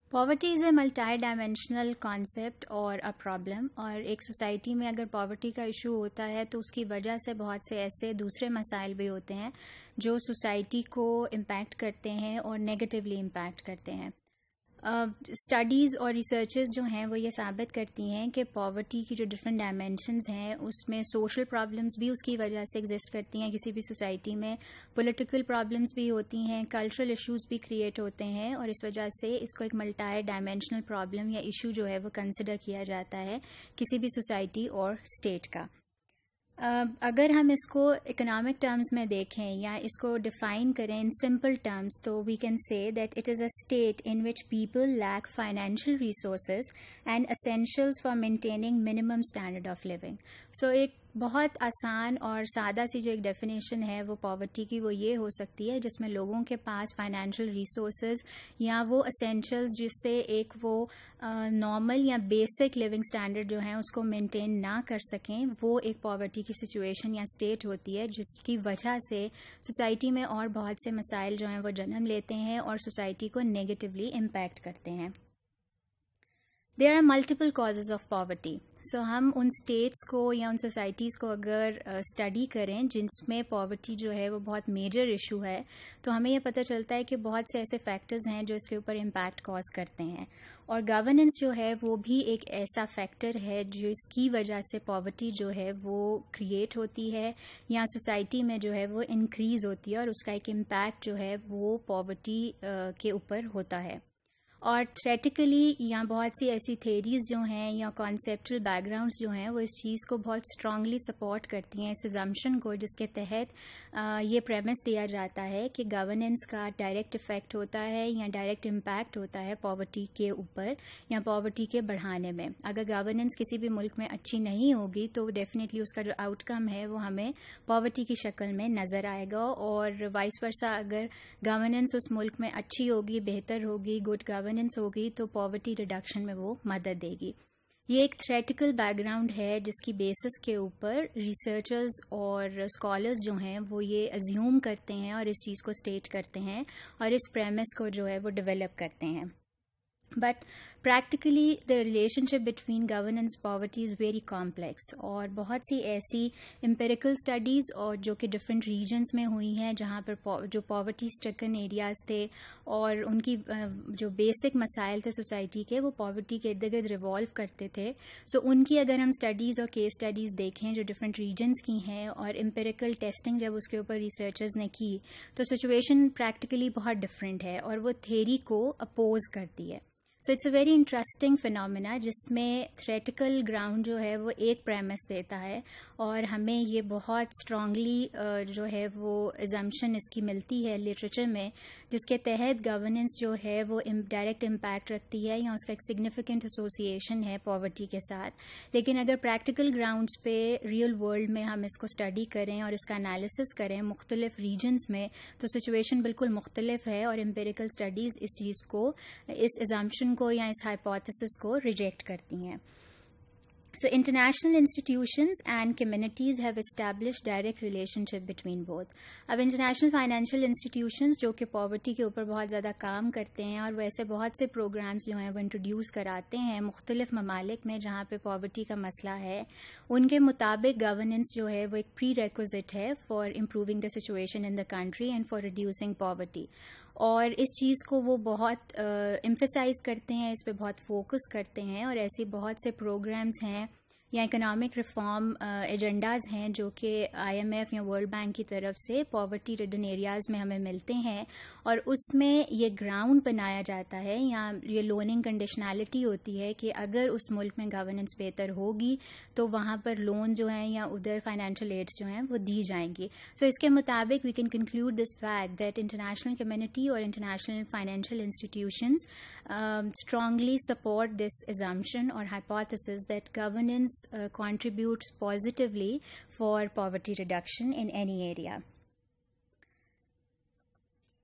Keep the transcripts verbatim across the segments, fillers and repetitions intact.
Poverty is a multi dimensional concept اور a problem, اور ایک سوسائٹی میں اگر پاورٹی کا ایشو ہوتا ہے تو اس کی وجہ سے بہت سے ایسے دوسرے مسائل بھی ہوتے ہیں جو سوسائٹی کو امپیکٹ کرتے ہیں اور نیگیٹیولی امپیکٹ کرتے ہیں۔ اسٹڈیز uh, اور ریسرچز جو ہیں وہ یہ ثابت کرتی ہیں کہ پاورٹی کی جو ڈفرینٹ ڈائمینشنز ہیں اس میں سوشل پرابلمس بھی اس کی وجہ سے ایگزسٹ کرتی ہیں کسی بھی سوسائٹی میں، پولیٹیکل پرابلمس بھی ہوتی ہیں، کلچرل ایشوز بھی کریٹ ہوتے ہیں، اور اس وجہ سے اس کو ایک ملٹی ڈائمینشنل پرابلم یا ایشو جو ہے وہ کنسیڈر کیا جاتا ہے کسی بھی سوسائٹی اور اسٹیٹ کا۔ Uh, اگر ہم اس کو اکنامک ٹرمز میں دیکھیں یا اس کو ڈیفائن کریں ان سمپل ٹرمز تو we can say that it is a state in which people lack financial resources and essentials for maintaining minimum standard of living. So ایک بہت آسان اور سادہ سی جو ایک ڈیفینیشن ہے وہ پاورٹی کی وہ یہ ہو سکتی ہے جس میں لوگوں کے پاس فائنینشیل ریسورسز یا وہ اسینشیلز جس سے ایک وہ نارمل یا بیسک لیونگ اسٹینڈرڈ جو ہیں اس کو مینٹین نہ کر سکیں، وہ ایک پاورٹی کی سچویشن یا اسٹیٹ ہوتی ہے جس کی وجہ سے سوسائٹی میں اور بہت سے مسائل جو ہیں وہ جنم لیتے ہیں اور سوسائٹی کو نیگیٹیولی امپیکٹ کرتے ہیں۔ There are multiple causes of poverty. So ہم ان اسٹیٹس کو یا ان سوسائٹیز کو اگر اسٹڈی uh, کریں جس میں پاورٹی جو ہے وہ بہت میجر ایشو ہے تو ہمیں یہ پتہ چلتا ہے کہ بہت سے ایسے فیکٹرز ہیں جو اس کے اوپر امپیکٹ کاز کرتے ہیں، اور گورننس جو ہے وہ بھی ایک ایسا فیکٹر ہے جس کی وجہ سے پاورٹی جو ہے وہ کریٹ ہوتی ہے یا سوسائٹی میں جو ہے وہ انکریز ہوتی ہے، اور اس کا ایک امپیکٹ جو ہے وہ پاورٹی uh, کے اوپر ہوتا ہے۔ اور تھریٹیکلی یا بہت سی ایسی تھیریز جو ہیں یا کانسیپچل بیک گراؤنڈس جو ہیں وہ اس چیز کو بہت اسٹرانگلی سپورٹ کرتی ہیں، اس ایزمپشن کو جس کے تحت آ, یہ پریمس دیا جاتا ہے کہ گورننس کا ڈائریکٹ افیکٹ ہوتا ہے یا ڈائریکٹ امپیکٹ ہوتا ہے پاورٹی کے اوپر یا پاورٹی کے بڑھانے میں۔ اگر گورننس کسی بھی ملک میں اچھی نہیں ہوگی تو ڈیفینیٹلی اس کا جو آؤٹ کم ہے وہ ہمیں پاورٹی کی شکل میں نظر آئے گا، اور وائس ورسا اگر گورننس اس ملک میں اچھی ہوگی، بہتر ہوگی، گڈ گورننس ہوگی تو پاورٹی ریڈکشن میں وہ مدد دے گی۔ یہ ایک تھریٹیکل بیک گراؤنڈ ہے جس کی بیسس کے اوپر ریسرچرز اور اسکالرز جو ہیں وہ یہ ازیوم کرتے ہیں اور اس چیز کو اسٹیٹ کرتے ہیں اور اس پریمس کو جو ہے وہ ڈیولپ کرتے ہیں۔ But practically the relationship between governance poverty is very complex, اور بہت سی ایسی امپیریکل اسٹڈیز اور جو کہ ڈفرینٹ ریجنس میں ہوئی ہیں جہاں پر جو پاورٹی اسٹرکن ایریاز تھے اور ان کی جو بیسک مسائل تھے سوسائٹی کے وہ پاورٹی کے ارد گرد ریوالو کرتے تھے۔ سو ان کی اگر ہم اسٹڈیز اور کیس اسٹڈیز دیکھیں جو ڈفرینٹ ریجنس کی ہیں اور امپیریکل ٹیسٹنگ جب اس کے اوپر ریسرچرز نے کی تو سچویشن پریکٹیکلی بہت ڈفرینٹ ہے اور وہ تھیری کو اپوز کرتی ہے۔ So it's a very interesting phenomena جس میں تھریٹیکل گراؤنڈ جو ہے وہ ایک پریمس دیتا ہے، اور ہمیں یہ بہت اسٹرانگلی جو ہے وہ ایزمپشن اس کی ملتی ہے لٹریچر میں جس کے تحت گورننس جو ہے وہ ڈائریکٹ امپیکٹ رکھتی ہے یا اس کا ایک سگنیفیکنٹ ایسوسیشن ہے پاورٹی کے ساتھ۔ لیکن اگر پریکٹیکل گراؤنڈس پہ ریئل ورلڈ میں ہم اس کو اسٹڈی کریں اور اس کا انالیسس کریں مختلف ریجنس میں تو سچویشن بالکل مختلف ہے، اور امپیریکل اسٹڈیز اس چیز کو، اس ایزمپشن کو یا اس ہائپوتھیسس کو ریجیکٹ کرتی ہیں۔ So international institutions and communities have established direct relationship between both. اب انٹرنیشنل فائنینشیل انسٹیٹیوشنز جو کہ پاورٹی کے اوپر بہت زیادہ کام کرتے ہیں اور ویسے بہت سے پروگرامز جو ہیں وہ انٹروڈیوس کراتے ہیں مختلف ممالک میں جہاں پہ پاورٹی کا مسئلہ ہے، ان کے مطابق گورننس جو ہے وہ ایک پری ریکوزٹ ہے for improving the situation in the country and for reducing poverty, اور اس چیز کو وہ بہت ایمفیسائز کرتے ہیں، اس پہ بہت فوکس کرتے ہیں، اور ایسی بہت سے پروگرامز ہیں یا اکنامک ریفارم ایجنڈاز ہیں جو کہ آئی ایم ایف یا ورلڈ بینک کی طرف سے پاورٹی ریڈن ایریاز میں ہمیں ملتے ہیں، اور اس میں یہ گراؤنڈ بنایا جاتا ہے یا یہ لوننگ کنڈیشنالٹی ہوتی ہے کہ اگر اس ملک میں گورننس بہتر ہوگی تو وہاں پر لون جو ہیں یا ادھر فائنینشیل ایڈس جو ہیں وہ دی جائیں گی۔ سو so اس کے مطابق we can conclude this fact that international community اور international financial institutions strongly support this assumption or hypothesis that governance uh, contributes positively for poverty reduction in any area.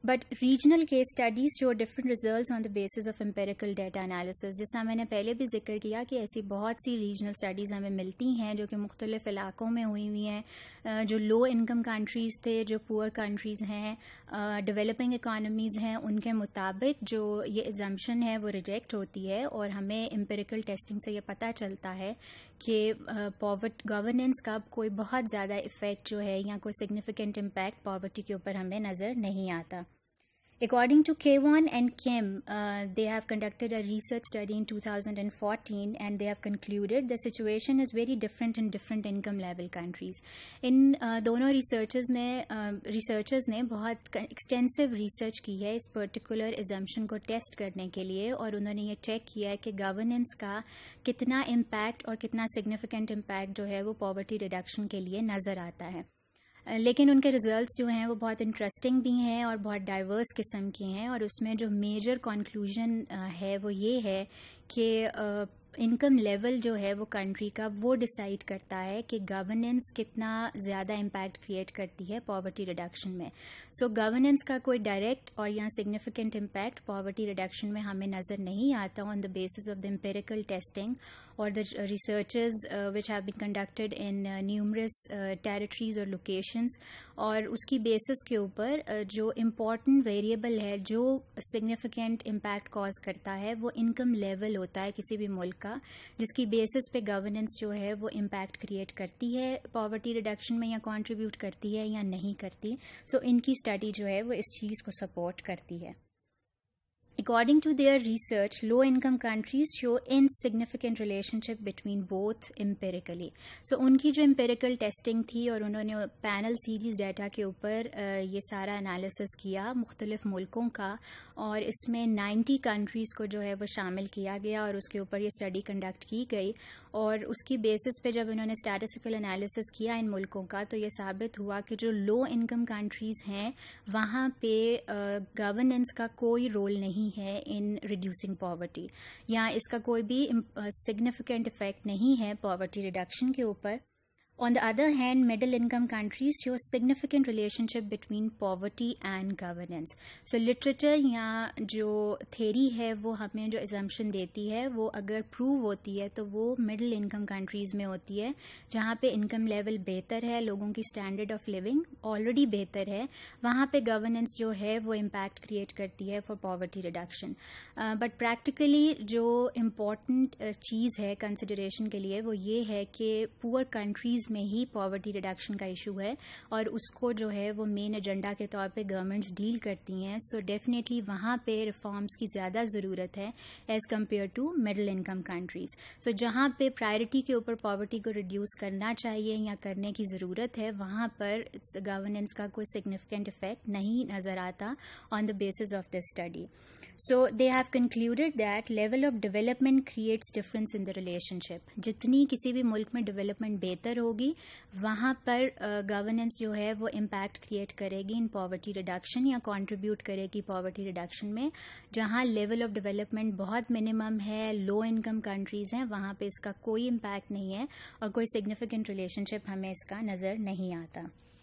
But regional case studies show different results on the basis of empirical data analysis. جیسا میں نے پہلے بھی ذکر کیا کہ ایسی بہت سی ریجنل اسٹڈیز ہمیں ملتی ہیں جو کہ مختلف علاقوں میں ہوئی ہوئی ہیں, جو لو انکم کنٹریز تھے, جو پور کنٹریز ہیں, ڈیولپنگ اکانومیز ہیں, ان کے مطابق جو یہ ایزمپشن ہے وہ ریجیکٹ ہوتی ہے, اور ہمیں امپیریکل ٹیسٹنگ سے یہ پتہ چلتا ہے کہ پاورٹی گورننس کا کوئی بہت زیادہ افیکٹ جو ہے یا کوئی سگنیفیکنٹ امپیکٹ پاورٹی کے اوپر ہمیں نظر نہیں آتا. According to Kewan and Kim, uh, they have conducted a research study in two thousand fourteen, and they have concluded the situation is very different in different income level countries. ان uh, دونوں researchers نے researchers نے بہت extensive research کی ہے اس particular assumption کو test کرنے کے لیے, اور انہوں نے یہ چیک کیا ہے کہ گورننس کا کتنا امپیکٹ اور کتنا سگنیفیکنٹ امپیکٹ جو ہے وہ پاورٹی ریڈکشن کے لیے نظر آتا ہے. لیکن ان کے ریزلٹس جو ہیں وہ بہت انٹرسٹنگ بھی ہیں اور بہت ڈائیورس قسم کے ہیں, اور اس میں جو میجر کنکلوژن ہے وہ یہ ہے کہ انکم لیول جو ہے وہ کنٹری کا وہ ڈیسائیڈ کرتا ہے کہ گورننس کتنا زیادہ امپیکٹ کریٹ کرتی ہے پاورٹی ریڈکشن میں. سو گورننس کا کوئی ڈائریکٹ اور یا سگنیفیکنٹ امپیکٹ پاورٹی ریڈکشن میں ہمیں نظر نہیں آتا on the basis of the empirical testing or the uh, researches uh, which have been conducted in uh, numerous uh, territories or locations, اور اس کی بیسس کے اوپر uh, جو امپورٹنٹ ویریبل ہے جو سگنیفیکنٹ امپیکٹ کاز کرتا ہے وہ انکم لیول ہوتا ہے کسی بھی ملک کا, جس کی بیسس پہ گورننس جو ہے وہ امپیکٹ کریٹ کرتی ہے پاورٹی ریڈکشن میں یا کنٹریبیوٹ کرتی ہے یا نہیں کرتی. سو so, ان کی اسٹڈی جو ہے وہ اس چیز کو سپورٹ کرتی ہے. According to their research, low-income countries show insignificant relationship between both empirically. So ان کی جو empirical testing تھی اور انہوں نے panel series data کے اوپر یہ سارا analysis کیا مختلف ملکوں کا, اور اس میں نائنٹی کنٹریز کو جو ہے وہ شامل کیا گیا اور اس کے اوپر یہ اسٹڈی کنڈکٹ کی گئی, اور اس کی بیسس پہ جب انہوں نے اسٹیٹسٹیکل انالیسس کیا ان ملکوں کا تو یہ ثابت ہوا کہ جو لو انکم کنٹریز ہیں وہاں پہ گورننس کا کوئی رول نہیں ہے ان ریڈیوسنگ پاورٹی, یا اس کا کوئی بھی سگنیفیکنٹ افیکٹ نہیں ہے پاورٹی ریڈکشن کے اوپر. On the other hand, middle income countries show significant relationship between poverty and governance. So literature یا جو تھیری ہے وہ ہمیں جو assumption دیتی ہے وہ اگر پروو ہوتی ہے تو وہ middle income countries میں ہوتی ہے جہاں پہ انکم لیول بہتر ہے, لوگوں کی اسٹینڈرڈ آف لیونگ آلریڈی بہتر ہے, وہاں پہ گورننس جو ہے وہ امپیکٹ کریٹ کرتی ہے for poverty reduction. But practically جو امپورٹنٹ چیز ہے کنسیڈریشن کے لیے وہ یہ ہے کہ پور کنٹریز میں ہی پاورٹی ریڈکشن کا ایشو ہے اور اس کو جو ہے وہ مین ایجنڈا کے طور پہ گورنمنٹس ڈیل کرتی ہیں. سو ڈیفینیٹلی وہاں پہ ریفارمس کی زیادہ ضرورت ہے as compare to middle income countries. So جہاں پہ پرائرٹی کے اوپر پاورٹی کو ریڈیوس کرنا چاہیے یا کرنے کی ضرورت ہے وہاں پر گورننس کا کوئی سگنیفیکنٹ افیکٹ نہیں نظر آتا on the basis of this study. So they have concluded that level of development creates difference in the relationship. جتنی کسی بھی ملک میں ڈیولپمنٹ بہتر ہوگی وہاں پر گورننس جو ہے وہ امپیکٹ کریٹ کرے گی ان پاورٹی ریڈکشن یا کنٹریبیوٹ کرے گی پاورٹی ریڈکشن میں. جہاں لیول آف ڈیولپمنٹ بہت منیمم ہے, لو انکم کنٹریز ہیں, وہاں پہ اس کا کوئی امپیکٹ نہیں ہے اور کوئی سگنیفیکنٹ ریلیشن شپ ہمیں اس کا نظر نہیں آتا.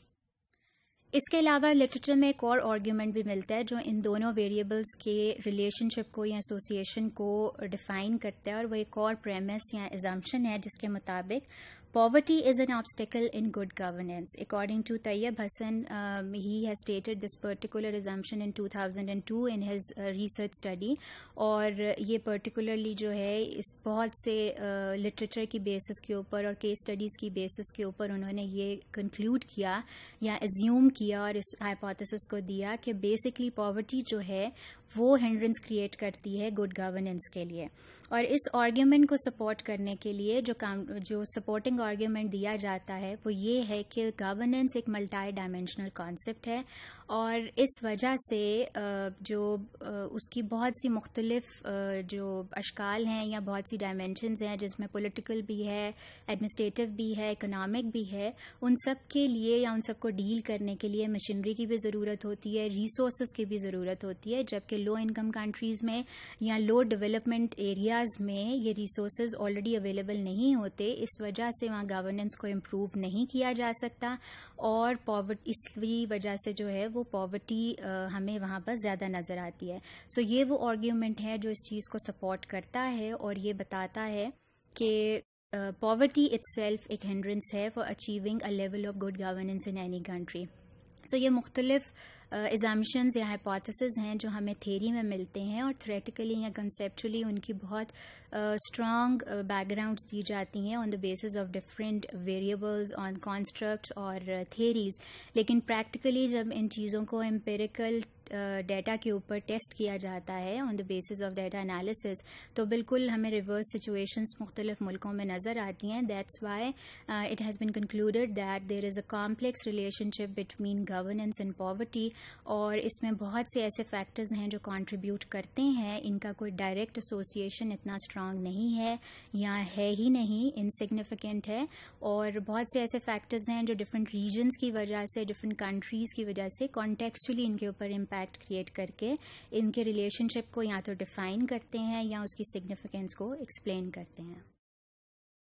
اس کے علاوہ لٹریچر میں ایک اور آرگیومنٹ بھی ملتا ہے جو ان دونوں ویریبلس کے ریلیشن شپ کو یا ایسوسیشن کو ڈیفائن کرتا ہے, اور وہ ایک اور پریمس یا ایزمپشن ہے جس کے مطابق poverty is an obstacle in good governance. According to Tayyab Hassan, um, he has stated this particular assumption in two thousand two in his uh, research study, اور یہ particularly جو ہے اس بہت سے لٹریچر کی بیسس کے اوپر اور کیس اسٹڈیز کی بیسس کے اوپر انہوں نے یہ کنکلوڈ کیا یا ایزیوم کیا اور اس ہائپوتھیسس کو دیا کہ بیسکلی پاورٹی جو ہے وہ ہینڈرنس کریٹ کرتی ہے گڈ گورننس کے لیے. اور اس آرگیومنٹ کو سپورٹ کرنے کے لیے جو کام جو سپورٹنگ آرگیومنٹ دیا جاتا ہے وہ یہ ہے کہ گورننس ایک ملٹی ڈائمینشنل کانسیپٹ ہے, اور اس وجہ سے جو اس کی بہت سی مختلف جو اشکال ہیں یا بہت سی ڈائمینشنز ہیں جس میں پولیٹیکل بھی ہے, ایڈمنسٹریٹو بھی ہے, اکنامک بھی ہے, ان سب کے لیے یا ان سب کو ڈیل کرنے کے لیے مشینری کی بھی ضرورت ہوتی ہے, ریسورسز کی بھی ضرورت ہوتی ہے, جبکہ لو انکم کنٹریز میں یا لو ڈیولپمنٹ ایریاز میں یہ ریسورسز آلریڈی اویلیبل نہیں ہوتے. اس وجہ سے وہاں گورننس کو امپروو نہیں کیا جا سکتا اور پاورٹی اس وجہ سے جو ہے وہ پاورٹی ہمیں وہاں پر زیادہ نظر آتی ہے. سو so یہ وہ آرگیومنٹ ہے جو اس چیز کو سپورٹ کرتا ہے اور یہ بتاتا ہے کہ پاورٹی اٹ سیلف ایک ہنڈرنس ہے for achieving a level of good governance in any country. So یہ مختلف ایزامپشنز یا ہائپوتھسز ہیں جو ہمیں تھیری میں ملتے ہیں اور تھریٹیکلی یا کنسیپچولی ان کی بہت اسٹرانگ بیک گراؤنڈس دی جاتی ہیں on the basis of different variables on constructs اور تھیریز. لیکن پریکٹیکلی جب ان چیزوں کو امپیریکل ڈیٹا کے اوپر ٹیسٹ کیا جاتا ہے on the basis of data analysis تو بالکل ہمیں ریورس سچویشنس مختلف ملکوں میں نظر آتی ہیں. That's why it has been concluded that there is a complex relationship between governance and poverty, اور اس میں بہت سے ایسے فیکٹرز ہیں جو کنٹریبیوٹ کرتے ہیں. ان کا کوئی ڈائریکٹ ایسوسیشن اتنا اسٹرانگ نہیں ہے یا ہے ہی نہیں, انسگنیفیکنٹ ہے, اور بہت سے ایسے فیکٹرز ہیں جو ڈفرینٹ ریجنس کی وجہ سے, ڈفرینٹ کنٹریز کی وجہ سے کانٹیکسچولی ان کے اوپر امپیکٹ کریٹ کر کے ان کے ریلیشن شپ کو یا تو ڈیفائن کرتے ہیں یا اس کی سگنیفیکینس کو ایکسپلین کرتے ہیں.